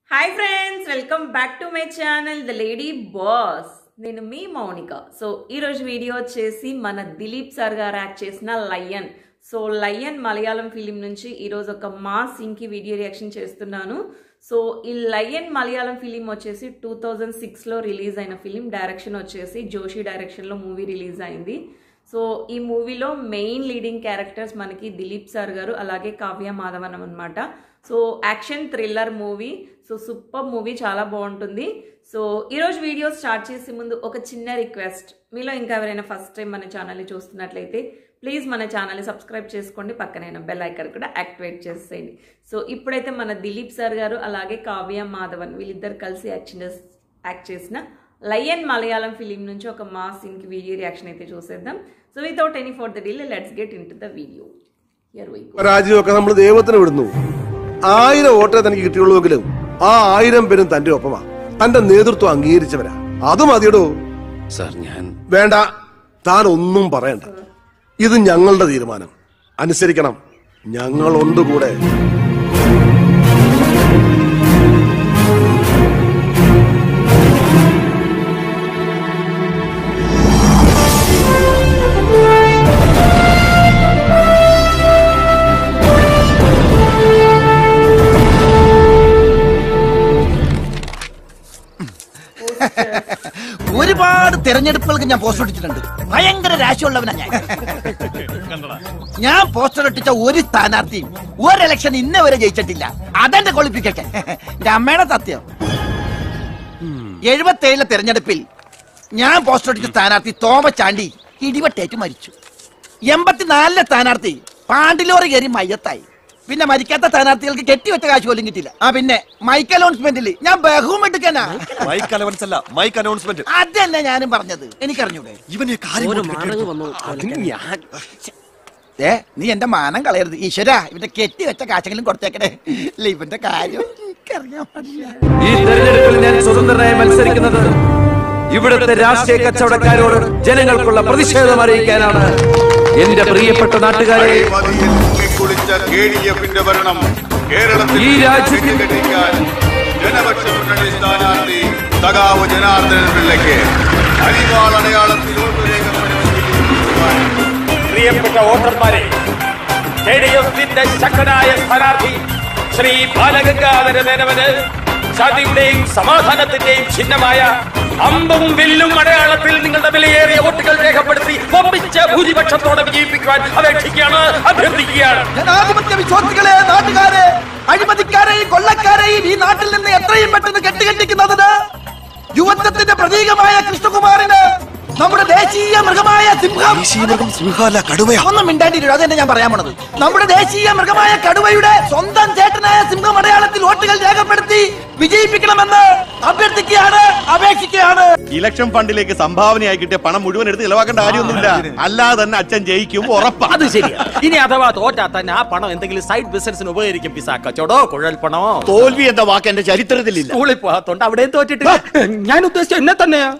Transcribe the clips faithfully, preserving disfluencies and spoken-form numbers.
Hi friends, welcome back to my channel The Lady Boss. నేను మీ Mounika. So ఈ రోజు video వచ్చేసి మన దిలీప్ సార్ గారు యాక్ట్ చేసిన Lion. So Lion Malayalam film నుంచి ఈ రోజు ఒక మాస్ సీన్ కి వీడియో రియాక్షన్ చేస్తున్నాను. సో ఈ లయన్ మలయాళం ఫిలిం వచ్చేసి టూ థౌజండ్ సిక్స్ లో రిలీజ్ అయిన ఫిలిం. డైరెక్షన్ వచ్చేసి జోషి డైరెక్షన్ లో మూవీ రిలీజ్ అయింది. సో ఈ మూవీలో మెయిన్ లీడింగ్ క్యారెక్టర్స్ మనకి దిలీప్ సార్ గారు అలాగే కావ్య మాధవన్ అనమాట. So action thriller movie. So super movie, చాలా బాగుంటుంది. సో ఈరోజు వీడియో స్టార్ట్ చేసే ముందు ఒక చిన్న రిక్వెస్ట్, మీలో ఇంకా ఎవరైనా ఫస్ట్ టైం మన ఛానల్ని చూస్తున్నట్లయితే ప్లీజ్ మన ఛానల్ని సబ్స్క్రైబ్ చేసుకోండి, పక్కనైన బెల్ ఐకాన్ కూడా యాక్టివేట్ చేసేయండి. సో ఇప్పుడైతే మన దిలీప్ సార్ గారు అలాగే కావ్య మాధవన్ వీళ్ళిద్దరు కలిసి యాక్షన్ యాక్ట్ చేసిన లయన్ మలయాళం ఫిలిం నుంచి ఒక మాస్ సీన్ కి వీడియో రియాక్షన్ అయితే చూసేద్దాం. So without any for the delay let's get into the video. Here we go. രാജീവൊക്കെ നമ്മൾ ദൈവത്തിന് വിടുന്നു. ആയിരം വോട്ടേ തനിക്ക് കിട്ടിയുള്ളൂവെങ്കിലും ആ ആയിരം പേരും തന്റെ ഒപ്പമാ, തന്റെ നേതൃത്വം അംഗീകരിച്ചവരാ. അത് മതിയടോ സാർ. ഞാൻ വേണ്ട, താൻ ഒന്നും പറയണ്ട. ഇത് ഞങ്ങളുടെ തീരുമാനം, അനുസരിക്കണം. ഞങ്ങളുണ്ട് കൂടെ. ഒരുപാട് തെരഞ്ഞെടുപ്പുകൾക്ക് ഞാൻ പോസ്റ്റർ ഒട്ടിച്ചിട്ടുണ്ട്. ഭയങ്കര രാശിയുള്ളവനാ ഞാൻ. ഞാൻ പോസ്റ്റർ ഒട്ടിച്ച ഒരു സ്ഥാനാർത്ഥിയും ഒരു ഇലക്ഷൻ ഇന്നേ വരെ ജയിച്ചിട്ടില്ല. അതെന്റെ ക്വാളിഫിക്കേഷൻ. എന്റെ അമ്മയുടെ സത്യം. എഴുപത്തേഴിലെ തെരഞ്ഞെടുപ്പിൽ ഞാൻ പോസ്റ്റർ ഒട്ടിച്ച സ്ഥാനാർത്ഥി തോമസ് ചാണ്ടി ഇടിവെട്ടേറ്റ് മരിച്ചു. എൺപത്തിനാലിലെ സ്ഥാനാർത്ഥി പാണ്ടിലോറി കയറി മയ്യത്തായി. പിന്നെ മരിക്കാത്ത സ്ഥാനാർത്ഥികൾക്ക് കെട്ടിവെച്ച കാശ് പോലും കിട്ടില്ല. ആ പിന്നെ മൈക്ക് അനൗൺസ്മെന്റിൽ ഞാൻ ബഹുമെടുക്കാനാ. മൈക്ക് അനൗൺസ് അല്ല, മൈക്ക് അനൗൺസ്മെന്റ്. അതന്നെ ഞാനും പറഞ്ഞത്. എനിക്കറിഞ്ഞൂടെ? ഇവനെ ഏ നീ എന്റെ മാനം കളയരുത് ഈശ്വര. ഇവന്റെ കെട്ടി വെച്ച കാശെങ്കിലും കൊടുത്തേക്കണേ. ഇല്ല ഇവന്റെ കാര്യം എനിക്കറിയാൻ പാടില്ല. ഈ തെരഞ്ഞെടുപ്പിൽ ഞാൻ സ്വതന്ത്രനായി മത്സരിക്കുന്നത് ഇവിടുത്തെ രാഷ്ട്രീയ കച്ചവടക്കാരോട് ജനങ്ങൾക്കുള്ള പ്രതിഷേധം അറിയിക്കാനാണ്. എന്റെ പ്രിയപ്പെട്ട നാട്ടുകാരെ, ഈ രാജ്യത്തിന്റെ ജനപക്ഷ മുന്നണി സ്ഥാനാർത്ഥി സഖാവ് ജനാർദ്ദനൻ പിള്ളയ്ക്ക് അരിവാൾ അടയാളത്തിൽ വോട്ട് രേഖപ്പെടുത്തുവാൻ പ്രിയപ്പെട്ട വോട്ടർമാരെ, ജെ ഡി എഫിന്റെ ശക്തനായ സ്ഥാനാർത്ഥി ശ്രീ ബാലഗംഗാധര മേനോന് ശാന്തിയുടെയും സമാധാനത്തിന്റെയും ചിഹ്നമായ അമ്പും വില്ലും അടയാളത്തിൽ നിങ്ങളുടെ വിലയേറിയ വോട്ടുകൾ രേഖപ്പെടുത്തി ഒപ്പിച്ച ഭൂരിപക്ഷത്തോടെ വിജയിപ്പിക്കുവാൻ അപേക്ഷിക്കുകയാണ്, അഭ്യർത്ഥിക്കുകയാണ്. ജനാധിപത്യ വിശ്വാസികളെ, നാട്ടുകാരെ, അഴിമതിക്കാരെയും കൊള്ളക്കാരെയും ഈ നാട്ടിൽ നിന്ന് എത്രയും പെട്ടെന്ന് കെട്ടുകെട്ടിക്കുന്നതിന് യുവത്വത്തിന്റെ പ്രതീകമായ കൃഷ്ണകുമാറിന് നമ്മുടെ ദേശീയ മൃഗമായ സിംഹം ഒന്നും മിണ്ടാണ്ടിരിക്കും. അത് തന്നെ ഞാൻ പറയാൻ പോണത്. നമ്മുടെ ദേശീയ മൃഗമായ കടുവയുടെ സ്വന്തം ചേട്ടനായ സിംഹം അടയാളത്തിൽ വോട്ടുകൾ രേഖപ്പെടുത്തി വിജയിപ്പിക്കണമെന്ന് അഭ്യർത്ഥിക്കുകയാണ്, അപേക്ഷിക്കുകയാണ്. ഇലക്ഷൻ ഫണ്ടിലേക്ക് സംഭാവനയായി കിട്ടിയ പണം മുഴുവൻ എടുത്ത് ചെലവാക്കേണ്ട കാര്യമൊന്നുമില്ല. അല്ലാതെ തന്നെ അച്ഛൻ ജയിക്കും, ഉറപ്പാണ്. അത് ശരിയാ. ഇനി അഥവാ തോറ്റാ തന്നെ ആ പണം എന്തെങ്കിലും സൈഡ് ബിസിനസിന് ഉപകരിക്കും. പിസാ കച്ചവടോ കുഴൽപ്പണമോ. തോൽവി എന്ന വാക്ക് എന്റെ ചരിത്രത്തിലില്ല. സ്കൂളിൽ പോകാത്തോണ്ട് അവിടെയും തോറ്റിട്ടില്ല. ഞാൻ ഉദ്ദേശിച്ച എന്നെ തന്നെയാ.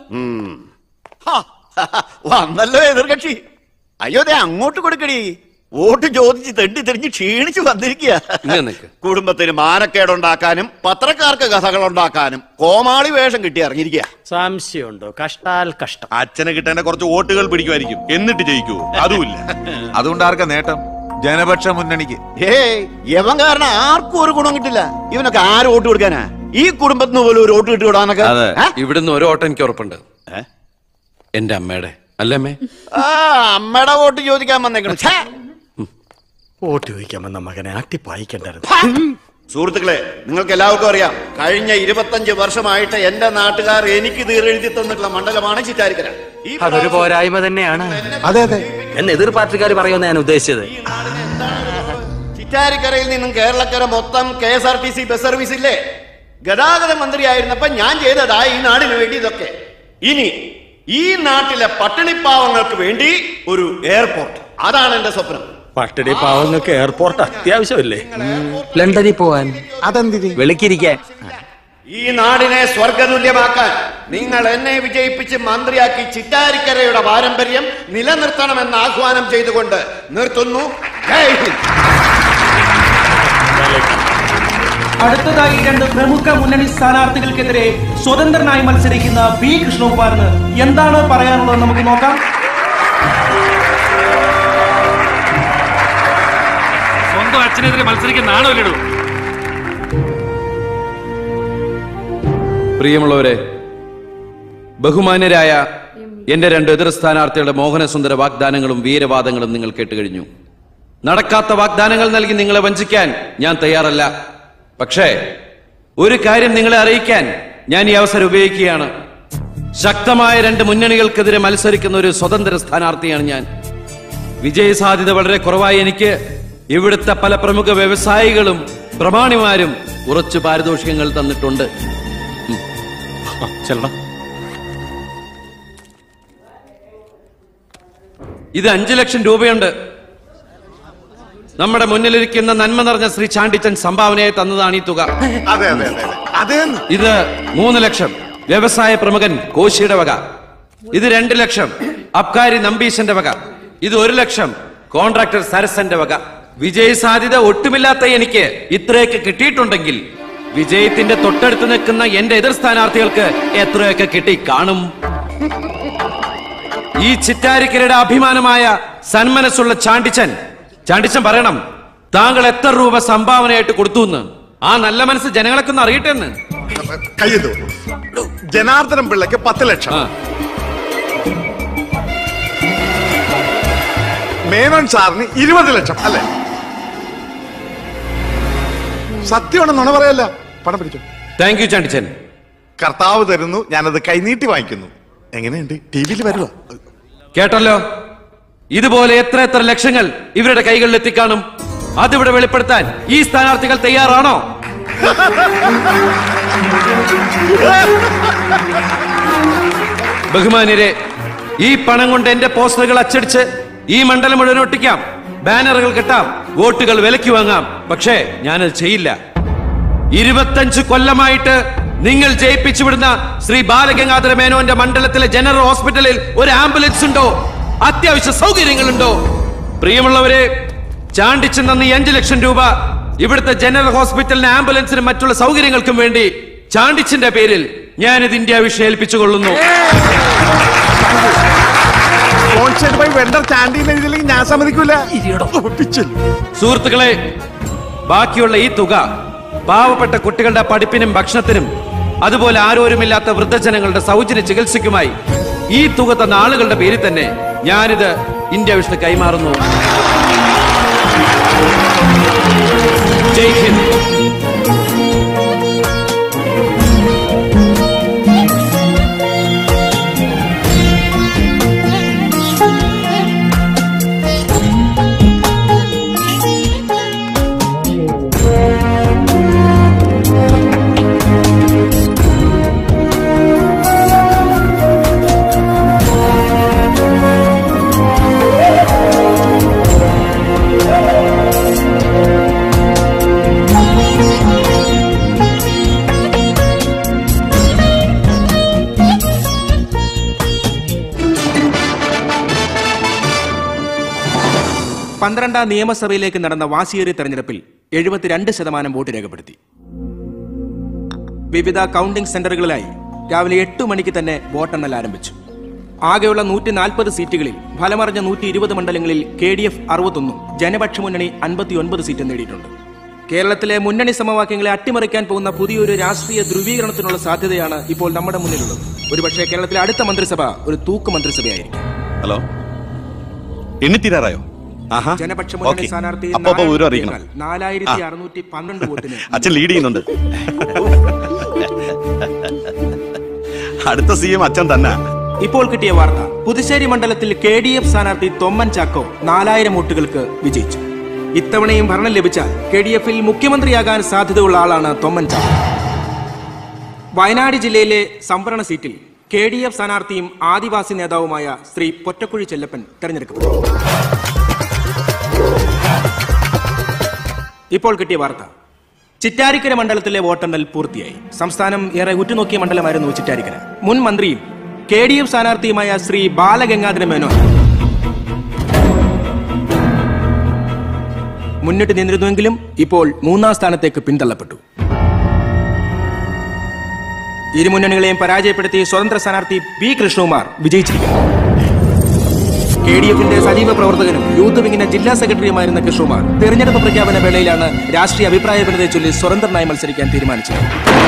വന്നല്ലോ എതിർകക്ഷി. അയ്യോ ദേ അങ്ങോട്ട് കൊടുക്കടി. വോട്ട് ചോദിച്ച് തെണ്ടി തെറിഞ്ഞ് ക്ഷീണിച്ചു വന്നിരിക്കുക. കുടുംബത്തിന് മാനക്കേടുണ്ടാക്കാനും പത്രക്കാർക്ക് കഥകൾ ഉണ്ടാക്കാനും കോമാളി വേഷം കിട്ടി ഇറങ്ങിയിരിക്കുക. സംശയമുണ്ടോ? കഷ്ടാൽ കഷ്ടം. അച്ഛനെ കിട്ടേണ്ട കുറച്ച് വോട്ടുകൾ പിടിക്കുമായിരിക്കും, എന്നിട്ട് ജയിക്കൂ? അതുമില്ല. അതുകൊണ്ട് ആർക്കാ നേട്ടം? ജനപക്ഷ മുന്നണിക്ക്. ഏയ് യവൻ കാരണം ആർക്കും ഒരു ഗുണം കിട്ടില്ല. ഇവനൊക്കെ ആര് വോട്ട് കൊടുക്കാനാ? ഈ കുടുംബത്തിന് പോലും ഒരു വോട്ട് കിട്ടിവിടാനൊക്കെ. ഇവിടുന്ന് ഒരു ഓട്ടം എനിക്ക് ഉറപ്പുണ്ട്. എന്റെ അമ്മയുടെ അല്ലേ അമ്മേ? ആ അമ്മയുടെ വോട്ട് ചോദിക്കാൻ വന്നേക്കണം. വോട്ട് ചോദിക്കാൻ വന്ന മകനെ അട്ടിപ്പായിക്കണ്ടായിരുന്നു. സുഹൃത്തുക്കളെ, നിങ്ങൾക്ക് എല്ലാവർക്കും അറിയാം, കഴിഞ്ഞ ഇരുപത്തഞ്ച് വർഷമായിട്ട് എന്റെ നാട്ടുകാർ എനിക്ക് തീരെഴുതി തന്നിട്ടുള്ള മണ്ഡലമാണ് ചിറ്റാരിക്കര. അതൊരു പോരായ്മ തന്നെയാണ്. അതെ അതെ, എന്ന് എതിർ പാർട്ടിക്കാർ പറയുമെന്ന് ഞാൻ ഉദ്ദേശിച്ചത്. ചിറ്റാരിക്കരയിൽ നിന്നും കേരളക്കര മൊത്തം K S R T C bus service ഇല്ലേ? ഗതാഗത മന്ത്രിയായിരുന്നപ്പോ ഞാൻ ചെയ്തതാ ഈ നാടിന് വേണ്ടി ഇതൊക്കെ. ഇനി ഈ നാട്ടിലെ പട്ടിണിപ്പാവങ്ങൾക്ക് വേണ്ടി ഒരു എയർപോർട്ട്, അതാണ് എന്റെ സ്വപ്നം. പട്ടിണി പാവങ്ങൾക്ക് എയർപോർട്ട് അത്യാവശ്യമല്ലേ? ലണ്ടനിൽ പോവാൻ, അതെന്തിന് വെളുക്കിരിക്കാൻ. ഈ നാടിനെ സ്വർഗതുല്യമാക്കാൻ നിങ്ങൾ എന്നെ വിജയിപ്പിച്ച് മന്ത്രിയാക്കി ചിറ്റാരിക്കരയുടെ പാരമ്പര്യം നിലനിർത്തണമെന്ന് ആഹ്വാനം ചെയ്തുകൊണ്ട് നിർത്തുന്നു. ജയ് ഹിന്ദ്. അടുത്തതായി രണ്ട് പ്രമുഖ മുന്നണി സ്ഥാനാർത്ഥികൾക്കെതിരെ സ്വതന്ത്രനായി മത്സരിക്കുന്ന ബി കൃഷ്ണകുമാറിന് എന്താണ് പറയാനുള്ളത് നമുക്ക് നോക്കാം. സ്വന്തം അച്ഛനെതിരെ മത്സരിക്കുന്നതാണോ ലഡു? പ്രിയമുള്ളവരെ, ബഹുമാന്യരായ എന്റെ രണ്ട് എതിർ സ്ഥാനാർത്ഥികളുടെ മോഹനസുന്ദര വാഗ്ദാനങ്ങളും വീരവാദങ്ങളും നിങ്ങൾ കേട്ടുകഴിഞ്ഞു. നടക്കാത്ത വാഗ്ദാനങ്ങൾ നൽകി നിങ്ങളെ വഞ്ചിക്കാൻ ഞാൻ തയ്യാറല്ല. പക്ഷേ ഒരു കാര്യം നിങ്ങളെ അറിയിക്കാൻ ഞാൻ ഈ അവസരം ഉപയോഗിക്കുകയാണ്. ശക്തമായ രണ്ട് മുന്നണികൾക്കെതിരെ മത്സരിക്കുന്ന ഒരു സ്വതന്ത്ര സ്ഥാനാർത്ഥിയാണ് ഞാൻ. വിജയ സാധ്യത വളരെ കുറവായി എനിക്ക് ഇവിടുത്തെ പല പ്രമുഖ വ്യവസായികളും പ്രമാണിമാരും കുറച്ച് പാരിതോഷികങ്ങൾ തന്നിട്ടുണ്ട്. ഇത് അഞ്ചു ലക്ഷം രൂപയുണ്ട്. നമ്മുടെ മുന്നിലിരിക്കുന്ന നന്മ നിറഞ്ഞ ശ്രീ ചാണ്ടിച്ചൻ സംഭാവനയായി തന്നതാണ് ഈ തുക. ഇത് മൂന്ന് ലക്ഷം വ്യവസായ പ്രമുഖൻ കോശിയുടെ വക. ഇത് രണ്ട് ലക്ഷം അബ്കാരി നമ്പീശന്റെ വക. ഇത് ഒരു ലക്ഷം കോൺട്രാക്ടർ സരസന്റെ വക. വിജയ സാധ്യത ഒട്ടുമില്ലാത്ത എനിക്ക് ഇത്രയൊക്കെ കിട്ടിയിട്ടുണ്ടെങ്കിൽ വിജയത്തിന്റെ തൊട്ടടുത്ത് നിൽക്കുന്ന എന്റെ എതിർ സ്ഥാനാർത്ഥികൾക്ക് എത്രയൊക്കെ കിട്ടി കാണും. ഈ ചിറ്റാരിക്കരയുടെ അഭിമാനമായ സന്മനസ്സുള്ള ചാണ്ടിച്ചൻ ചാണ്ടിച്ചൻ പറയണം, താങ്കൾ എത്ര രൂപ സംഭാവനയായിട്ട് കൊടുത്തു എന്ന്. ആ നല്ല മനസ്സ് ജനങ്ങളൊക്കെ ഒന്ന് അറിയട്ടെ എന്ന്. ജനാർദ്ദനം പിള്ളയ്ക്ക് പത്ത് ലക്ഷം, മേനോൻ സാറിന് ഇരുപത് ലക്ഷം അല്ലേ? സത്യമാണ്, നുണ പറയല്ല. പണം പിടിച്ചു. Thank you Chandichan. കർത്താവ് തരുന്നു, ഞാനത് കൈനീട്ടി വാങ്ങിക്കുന്നു. എങ്ങനെയുണ്ട്? ടി വിയിൽ വരുക കേട്ടല്ലോ. ഇതുപോലെ എത്ര എത്ര ലക്ഷങ്ങൾ ഇവരുടെ കൈകളിൽ എത്തിക്കാണും. അതിവിടെ വെളിപ്പെടുത്താൻ ഈ സ്ഥാനാർത്ഥികൾ തയ്യാറാണോ? ബഹുമാന്യരെ, ഈ പണം കൊണ്ട് എന്റെ പോസ്റ്ററുകൾ അച്ചടിച്ച് ഈ മണ്ഡലം മുഴുവൻ ഒട്ടിക്കാം, ബാനറുകൾ കെട്ടാം, വോട്ടുകൾ വിലയ്ക്ക് വാങ്ങാം. പക്ഷേ ഞാനത് ചെയ്യില്ല. ഇരുപത്തഞ്ച് കൊല്ലമായിട്ട് നിങ്ങൾ ജയിപ്പിച്ചു വിടുന്ന ശ്രീ ബാലഗംഗാധര മേനോന്റെ മണ്ഡലത്തിലെ ജനറൽ ഹോസ്പിറ്റലിൽ ഒരു ആംബുലൻസ് ഉണ്ടോ? അത്യാവശ്യ സൗകര്യങ്ങളുണ്ടോ? പ്രിയമുള്ളവരെ, ചാണ്ടിച്ചു തന്ന ഈ അഞ്ചു ലക്ഷം രൂപ ഇവിടുത്തെ ജനറൽ ഹോസ്പിറ്റലിന് ആംബുലൻസിനും മറ്റുള്ള സൗകര്യങ്ങൾക്കും വേണ്ടി ചാണ്ടിച്ചിന്റെ പേരിൽ ഞാനിത് ഇന്ത്യ വിഷയം ഏൽപ്പിച്ചുകൊള്ളുന്നു. ഞാൻ സമ്മതിക്കൂല. സുഹൃത്തുക്കളെ, ബാക്കിയുള്ള ഈ തുക പാവപ്പെട്ട കുട്ടികളുടെ പഠിപ്പിനും ഭക്ഷണത്തിനും അതുപോലെ ആരോരുമില്ലാത്ത വൃദ്ധജനങ്ങളുടെ സൗജന്യ ചികിത്സയ്ക്കുമായി ഈ തുക തന്ന ആളുകളുടെ പേരിൽ തന്നെ ഞാനിത് ഇന്ത്യ വിഷ്ണു കൈമാറുന്നു. ജയ് ഹിന്ദ്. പന്ത്രണ്ടാം നിയമസഭയിലേക്ക് നടന്ന വാശിയേറിയ തെരഞ്ഞെടുപ്പിൽ എഴുപത്തിരണ്ട് ശതമാനം വോട്ട് രേഖപ്പെടുത്തി. വിവിധ കൗണ്ടിംഗ് സെന്ററുകളിലായി രാവിലെ എട്ട് മണിക്ക് തന്നെ വോട്ടെണ്ണൽ ആരംഭിച്ചു. ആകെയുള്ള നൂറ്റി നാൽപ്പത് സീറ്റുകളിൽ ഫലമറിഞ്ഞ നൂറ്റി ഇരുപത് മണ്ഡലങ്ങളിൽ കെ ഡി എഫ് അറുപത്തൊന്നും ജനപക്ഷ മുന്നണി അൻപത്തി ഒൻപത് സീറ്റും നേടിയിട്ടുണ്ട്. കേരളത്തിലെ മുന്നണി സമവാക്യങ്ങളെ അട്ടിമറിക്കാൻ പോകുന്ന പുതിയൊരു രാഷ്ട്രീയ ധ്രുവീകരണത്തിനുള്ള സാധ്യതയാണ് ഇപ്പോൾ നമ്മുടെ മുന്നിലുള്ളത്. ഒരുപക്ഷെ കേരളത്തിലെ അടുത്ത മന്ത്രിസഭ ഒരു തൂക്ക് മന്ത്രിസഭയായിരിക്കും. ഹലോ, എണ്ണിത്തീരാറായോ? ജനപക്ഷ മുന്നണി സ്ഥാനാർത്ഥി നാലായിരത്തി അറുന്നൂറ്റി പന്ത്രണ്ട് വോട്ടിന് അച്ഛൻ ലീഡ് ചെയ്യുന്നുണ്ട്. അടുത്ത സി എം അച്ഛൻ തന്നെ. ഇപ്പോൾ കിട്ടിയ വാർത്ത, പുതുശ്ശേരി മണ്ഡലത്തിൽ കെ ഡി എഫ് സ്ഥാനാർത്ഥി തൊമ്മൻ ചാക്കോ നാലായിരം വോട്ടുകൾക്ക് വിജയിച്ചു. ഇത്തവണയും ഭരണം ലഭിച്ചാൽ കെ ഡി എഫിൽ മുഖ്യമന്ത്രിയാകാൻ സാധ്യതയുള്ള ആളാണ് തൊമ്മൻ ചാക്കോ. വയനാട് ജില്ലയിലെ സംവരണ സീറ്റിൽ കെ ഡി എഫ് സ്ഥാനാർത്ഥിയും ആദിവാസി നേതാവുമായ ശ്രീ പൊറ്റക്കുഴി ചെല്ലപ്പൻ തെരഞ്ഞെടുക്കപ്പെട്ടു. ഇപ്പോൾ കിട്ടിയ വാർത്ത, ചിറ്റാരിക്കര മണ്ഡലത്തിലെ വോട്ടെണ്ണൽ പൂർത്തിയായി. സംസ്ഥാനം ഏറെ ഉറ്റുനോക്കിയ മണ്ഡലമായിരുന്നു ചിറ്റാരിക്കര. മുൻ മന്ത്രിയും കെ ഡി എഫ് സ്ഥാനാർത്ഥിയുമായ ശ്രീ ബാലഗംഗാധര മേനോൻ മുന്നിട്ട് നിന്നിരുന്നുവെങ്കിലും ഇപ്പോൾ മൂന്നാം സ്ഥാനത്തേക്ക് പിന്തള്ളപ്പെട്ടു. ഇരു മുന്നണികളെയും പരാജയപ്പെടുത്തി സ്വതന്ത്ര സ്ഥാനാർത്ഥി പി കൃഷ്ണകുമാർ വിജയിച്ചിരിക്കുന്നു. കെ ഡി എഫിന്റെ സജീവ പ്രവർത്തകനും യൂത്ത് വിങ്ങിന്റെ ജില്ലാ സെക്രട്ടറിയുമായിരുന്ന കൃഷ്ണകുമാർ തെരഞ്ഞെടുപ്പ് പ്രഖ്യാപന വേളയിലാണ് രാഷ്ട്രീയ അഭിപ്രായ ഭിന്നതയെ ചൊല്ലി സ്വതന്ത്രനായി മത്സരിക്കാൻ തീരുമാനിച്ചത്.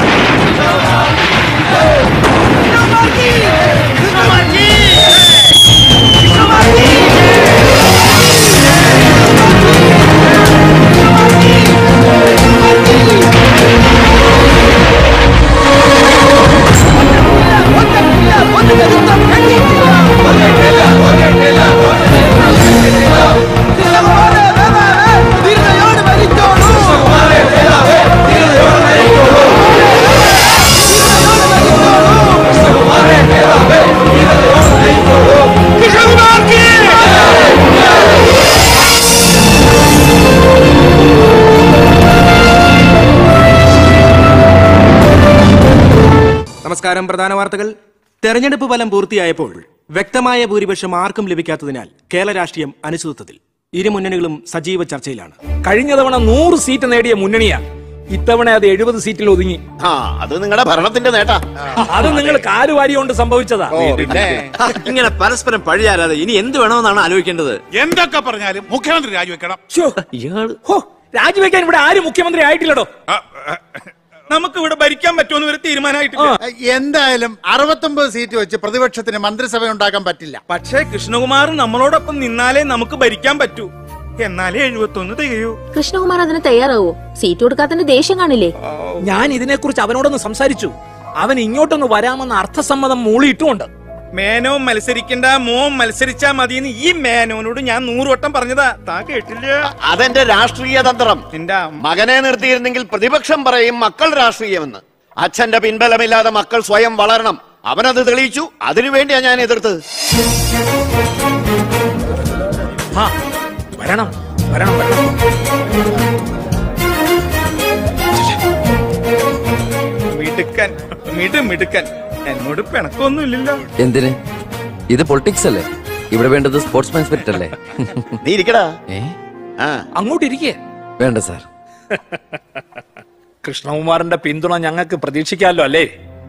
നമസ്കാരം. പ്രധാന വാർത്തകൾ. തെരഞ്ഞെടുപ്പ് ഫലം പൂർത്തിയായപ്പോൾ വ്യക്തമായ ഭൂരിപക്ഷം ആർക്കും ലഭിക്കാത്തതിനാൽ കേരള രാഷ്ട്രീയം അനിശ്ചിതത്വത്തിൽ. ഇരു മുന്നണികളും സജീവ ചർച്ചയിലാണ്. കഴിഞ്ഞ തവണ നൂറ് സീറ്റ് നേടിയ മുന്നണിയാണ്, ഇത്തവണ അത് എഴുപത് സീറ്റിൽ ഒതുങ്ങി. അത് നിങ്ങളുടെ ഭരണത്തിന്റെ നേട്ടാ. അത് നിങ്ങൾ കാലുവാരി കൊണ്ട് സംഭവിച്ചതാ. ഇങ്ങനെ പരസ്പരം പഴിയാലാതെ ഇനി എന്ത് വേണമെന്നാണ് ആലോചിക്കേണ്ടത്. എന്തൊക്കെ പറഞ്ഞാലും മുഖ്യമന്ത്രി രാജിവെക്കണം. രാജിവെക്കാൻ ഇവിടെ ആരും മുഖ്യമന്ത്രി ആയിട്ടില്ലടോ. നമുക്ക് ഇവിടെ ഭരിക്കാൻ പറ്റുമെന്ന് ഒരു തീരുമാനമായിട്ടില്ല. എന്തായാലും അറുപത്തൊമ്പത് സീറ്റ് വെച്ച് പ്രതിപക്ഷത്തിന് മന്ത്രിസഭ ഉണ്ടാക്കാൻ പറ്റില്ല. പക്ഷേ കൃഷ്ണകുമാർ നമ്മളോടൊപ്പം നിന്നാലേ നമുക്ക് ഭരിക്കാൻ പറ്റൂ. എന്നാലേ എഴുപത്തൊന്ന് തികയൂ. കൃഷ്ണകുമാർ അതിന് തയ്യാറാവോ? സീറ്റ് കൊടുക്കാത്തതിന്റെ ദേഷ്യം കാണില്ലേ? ഞാൻ ഇതിനെ കുറിച്ച് അവനോടൊന്ന് സംസാരിച്ചു. അവൻ ഇങ്ങോട്ടൊന്ന് വരാമെന്ന് അർത്ഥസമ്മതം മൂളിയിട്ടുമുണ്ട്. മേനോ മത്സരിക്കണ്ട, മോൻ മത്സരിച്ചാ മതിയെന്ന് ഈ മേനോനോട് ഞാൻ നൂറ് വട്ടം പറഞ്ഞതാ. താ കേട്ടില്ല. അതെന്റെ രാഷ്ട്രീയ തന്ത്രം. എന്റെ മകനെ നിർത്തിയിരുന്നെങ്കിൽ പ്രതിപക്ഷം പറയും മക്കൾ രാഷ്ട്രീയമെന്ന്. അച്ഛന്റെ പിൻബലമില്ലാതെ മക്കൾ സ്വയം വളരണം. അവനത് തെളിയിച്ചു. അതിനുവേണ്ടിയാ ഞാൻ എതിർത്തത്. വരണം വരണം വരണം. മിടുക്കൻ മിടു മിടുക്കൻ. എന്നോട് പിണക്കൊന്നുമില്ലല്ലോ. എന്തിന്? ഇത് പൊളിറ്റിക്സ് അല്ലേ? ഇവിടെ വേണ്ടത് സ്പോർട്സ്മാൻ സ്പിരിറ്റ് അല്ലേ? നീ ഇരിക്കടാ. അങ്ങോട്ട് ഇരിക്കേ. വേണ്ട സാർ. കൃഷ്ണകുമാറിന്റെ പിന്തുണ ഞങ്ങൾക്ക് പ്രതീക്ഷിക്കാമല്ലോ അല്ലേ?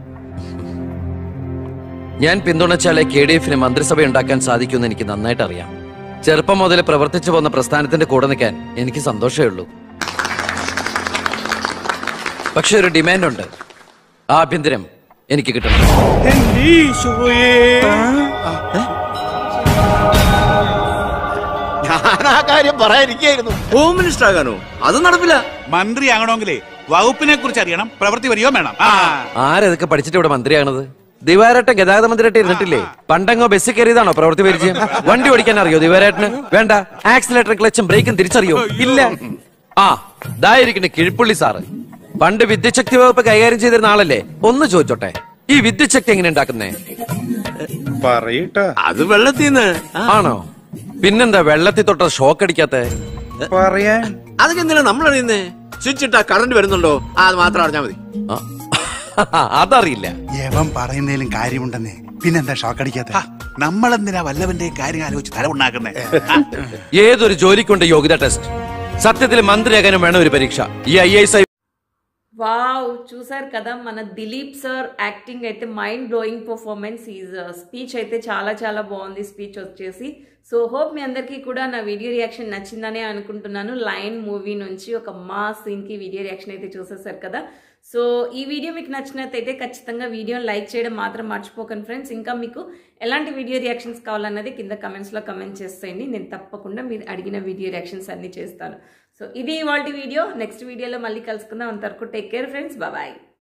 ഞാൻ പിന്തുണച്ചാലേ കെ ഡി എഫിന് മന്ത്രിസഭ ഉണ്ടാക്കാൻ സാധിക്കുമെന്ന് എനിക്ക് നന്നായിട്ട് അറിയാം. ചെറുപ്പം മുതൽ പ്രവർത്തിച്ചു പോന്ന പ്രസ്ഥാനത്തിന്റെ കൂടെ നിൽക്കാൻ എനിക്ക് സന്തോഷമേ ഉള്ളൂ. പക്ഷെ ഒരു ഡിമാൻഡ് ഉണ്ട്. ആഭ്യന്തരം എനിക്ക് കിട്ടണം. ഞാൻ ആ കാര്യം പറയാനിരിക്കായിരുന്നു. Home minister ആകാനോ? അത് നടപ്പില്ല. മന്ത്രി ആകണമെങ്കിലേ വകുപ്പിനെ കുറിച്ച് അറിയണം, പ്രവൃത്തി വരികയോ വേണം. ആരതൊക്കെ പഠിച്ചിട്ട് ഇവിടെ മന്ത്രിയാണത്? ദിവാരേട്ടൻ ഗതാഗത മന്ത്രിയായിട്ട് ഇരുന്നിട്ടില്ലേ? പണ്ടങ്ങോ ബസ്സിൽ കയറിയതാണോ പ്രവൃത്തി പരിചയം? വണ്ടി ഓടിക്കാൻ അറിയോ ദിവാരേട്ടന്? വേണ്ട. ആക്സിലേറ്റർ ക്ലച്ചും ബ്രേക്കും തിരിച്ചറിയോ? ഇല്ല. ആ ദായിരിക്കണേ കിഴിപ്പുള്ളി സാറ്. പണ്ട് വിദ്യുച്ഛക്തി വകുപ്പ് കൈകാര്യം ചെയ്തിരുന്ന ആളല്ലേ? ഒന്ന് ചോദിച്ചോട്ടെ, ഈ വിദ്യുച്ഛക്തി എങ്ങനെ ഉണ്ടാക്കുന്നേ? പറയട്ടെ. അത് വെള്ളത്തിന്ന്. ആണോ? പിന്നെന്താ വെള്ളത്തിൽ തൊട്ട ഷോക്ക് അടിക്കാത്ത? പറയാൻ അതൊക്കെ എന്തിനാ നമ്മൾ അറിയുന്നേ? സ്വിച്ച് ഇട്ടാ കറണ്ട് വരുന്നുണ്ടോ? അത് മാത്രം അറിഞ്ഞാ മതി. അതറിയില്ല. യവൻ പറയുന്നതിലും കാര്യമുണ്ടെന്നേ. പിന്നെന്താ ഷോക്ക് അടിക്കാത്ത? നമ്മളെന്തിനാ വല്ലവന്റെ കാര്യം ആലോചിച്ച് തല ഉണ്ടാക്കുന്നേ? ഏതൊരു ജോലിക്കുണ്ട് യോഗ്യത ടെസ്റ്റ്. സത്യത്തിൽ മന്ത്രിയാകാനും വേണം ഒരു പരീക്ഷ. ఈ ఐఏఎస్ వావ్, చూసారు కదా మన దిలీప్ సార్ యాక్టింగ్ అయితే mind blowing performance. His speech అయితే చాలా చాలా బాగుంది స్పీచ్ వచ్చేసి. సో హోప్ మీ అందరికీ కూడా నా వీడియో రియాక్షన్ నచ్చిందనే అనుకుంటున్నాను. లయన్ మూవీ నుంచి ఒక మా సీన్కి వీడియో రియాక్షన్ అయితే చూసేసారు కదా. సో ఈ వీడియో మీకు నచ్చినట్టయితే ఖచ్చితంగా వీడియోని లైక్ చేయడం మాత్రం మర్చిపోకండి ఫ్రెండ్స్. ఇంకా మీకు ఎలాంటి వీడియో రియాక్షన్స్ కావాలన్నది కింద కమెంట్స్లో కమెంట్ చేసేయండి. నేను తప్పకుండా మీరు అడిగిన వీడియో రియాక్షన్స్ అన్నీ చేస్తాను. సో ఇది ఇవాల్టి వీడియో. నెక్స్ట్ వీడియోలో మళ్ళీ కలుసుకుందాం. అంతవరకు టేక్ కేర్ ఫ్రెండ్స్. బాయ్.